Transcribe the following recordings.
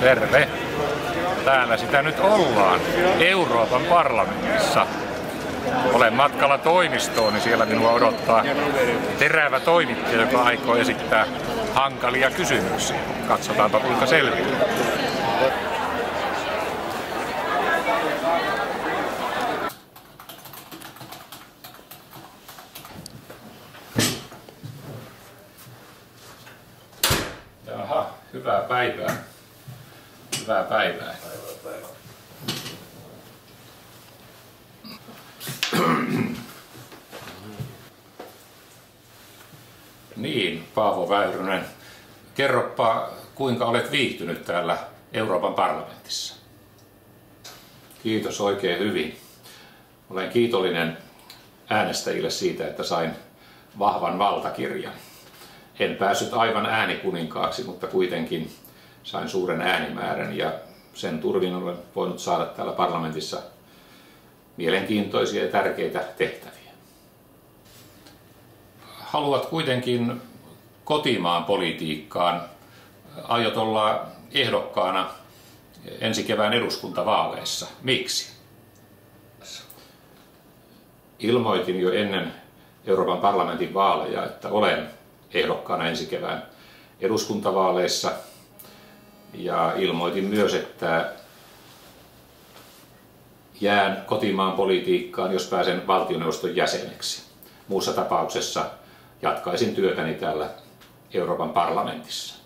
Terve! Täällä sitä nyt ollaan, Euroopan parlamentissa. Olen matkalla toimistoon, niin siellä minua odottaa terävä toimittaja, joka aikoo esittää hankalia kysymyksiä. Katsotaanpa kuinka selviää. Jaha, hyvää päivää. Hyvää päivää. Niin, Paavo Väyrynen, kerropa kuinka olet viihtynyt täällä Euroopan parlamentissa? Kiitos oikein hyvin. Olen kiitollinen äänestäjille siitä, että sain vahvan valtakirjan. En päässyt aivan äänikuninkaaksi, mutta kuitenkin sain suuren äänimäärän ja sen turvin olen voinut saada täällä parlamentissa mielenkiintoisia ja tärkeitä tehtäviä. Haluat kuitenkin kotimaan politiikkaan. Aiot olla ehdokkaana ensi kevään eduskuntavaaleissa. Miksi? Ilmoitin jo ennen Euroopan parlamentin vaaleja, että olen ehdokkaana ensi kevään eduskuntavaaleissa. Ja ilmoitin myös, että jään kotimaan politiikkaan, jos pääsen valtioneuvoston jäseneksi. Muussa tapauksessa jatkaisin työtäni täällä Euroopan parlamentissa.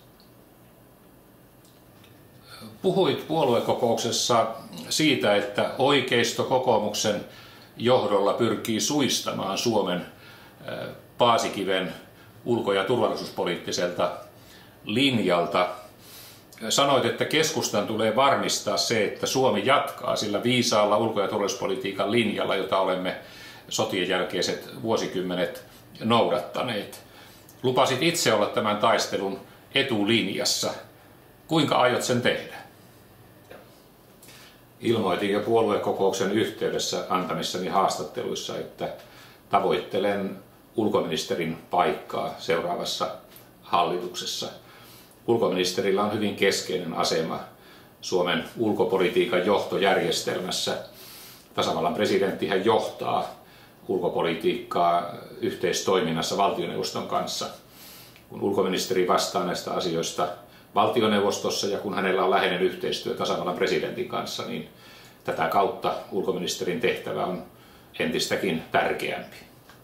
Puhuit puoluekokouksessa siitä, että oikeisto kokoomuksen johdolla pyrkii suistamaan Suomen Paasikiven ulko- ja turvallisuuspoliittiselta linjalta. Sanoit, että keskustan tulee varmistaa se, että Suomi jatkaa sillä viisaalla ulko- ja turvallisuuspolitiikan linjalla, jota olemme sotien jälkeiset vuosikymmenet noudattaneet. Lupasit itse olla tämän taistelun etulinjassa. Kuinka aiot sen tehdä? Ilmoitin jo puoluekokouksen yhteydessä antamissani haastatteluissa, että tavoittelen ulkoministerin paikkaa seuraavassa hallituksessa. Ulkoministerillä on hyvin keskeinen asema Suomen ulkopolitiikan johtojärjestelmässä. Tasavallan presidenttihän johtaa ulkopolitiikkaa yhteistoiminnassa valtioneuvoston kanssa. Kun ulkoministeri vastaa näistä asioista valtioneuvostossa ja kun hänellä on läheinen yhteistyö tasavallan presidentin kanssa, niin tätä kautta ulkoministerin tehtävä on entistäkin tärkeämpi.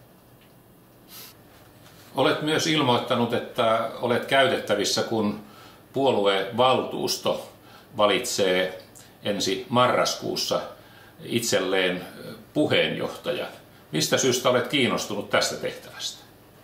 Olet myös ilmoittanut, että olet käytettävissä, kun puoluevaltuusto valitsee ensi marraskuussa itselleen puheenjohtajan. Mistä syystä olet kiinnostunut tästä tehtävästä?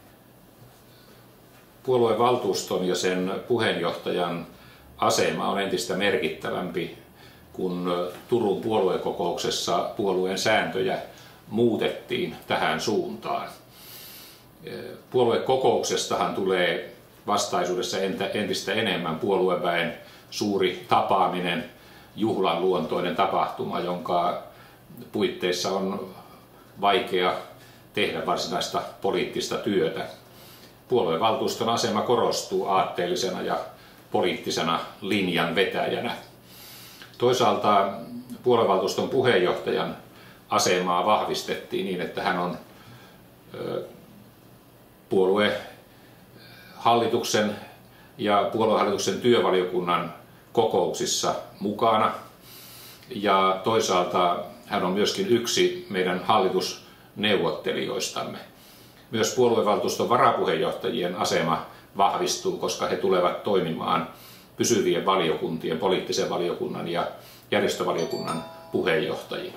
Puoluevaltuuston ja sen puheenjohtajan asema on entistä merkittävämpi, kun Turun puoluekokouksessa puolueen sääntöjä muutettiin tähän suuntaan. Puoluekokouksestahan tulee vastaisuudessa entistä enemmän puolueväen suuri tapaaminen, juhlan luontoinen tapahtuma, jonka puitteissa on vaikea tehdä varsinaista poliittista työtä. Puoluevaltuuston asema korostuu aatteellisena ja poliittisena linjan vetäjänä. Toisaalta puoluevaltuuston puheenjohtajan asemaa vahvistettiin niin, että hän on puoluehallituksen ja puoluehallituksen työvaliokunnan kokouksissa mukana. Ja toisaalta hän on myöskin yksi meidän hallitusneuvottelijoistamme. Myös puoluevaltuuston varapuheenjohtajien asema vahvistuu, koska he tulevat toimimaan pysyvien valiokuntien, poliittisen valiokunnan ja järjestövaliokunnan puheenjohtajina.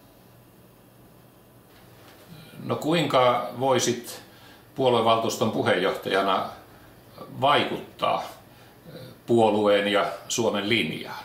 No kuinka voisit puoluevaltuuston puheenjohtajana vaikuttaa puolueen ja Suomen linjaan?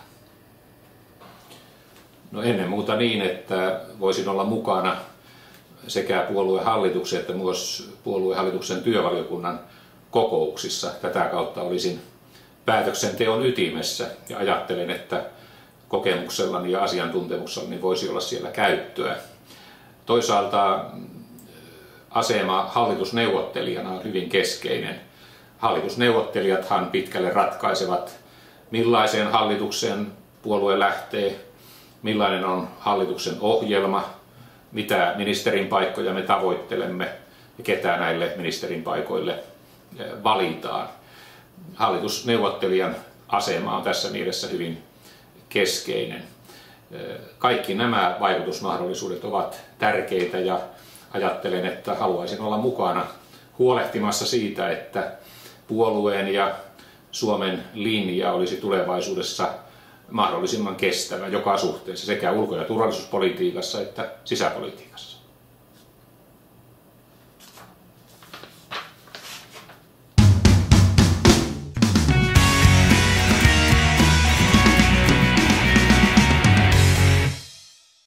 No ennen muuta niin, että voisin olla mukana sekä puoluehallituksen että myös puoluehallituksen työvaliokunnan kokouksissa. Tätä kautta olisin päätöksenteon ytimessä ja ajattelen, että kokemuksellani ja asiantuntemuksellani voisi olla siellä käyttöä. Toisaalta asema hallitusneuvottelijana on hyvin keskeinen. Hallitusneuvottelijathan pitkälle ratkaisevat millaiseen hallitukseen puolue lähtee, millainen on hallituksen ohjelma, mitä ministerin paikkoja me tavoittelemme ja ketä näille ministerin paikoille valitaan. Hallitusneuvottelijan asema on tässä mielessä hyvin keskeinen. Kaikki nämä vaikutusmahdollisuudet ovat tärkeitä ja ajattelen, että haluaisin olla mukana huolehtimassa siitä, että puolueen ja Suomen linja olisi tulevaisuudessa mahdollisimman kestävä joka suhteessa sekä ulko- ja turvallisuuspolitiikassa että sisäpolitiikassa.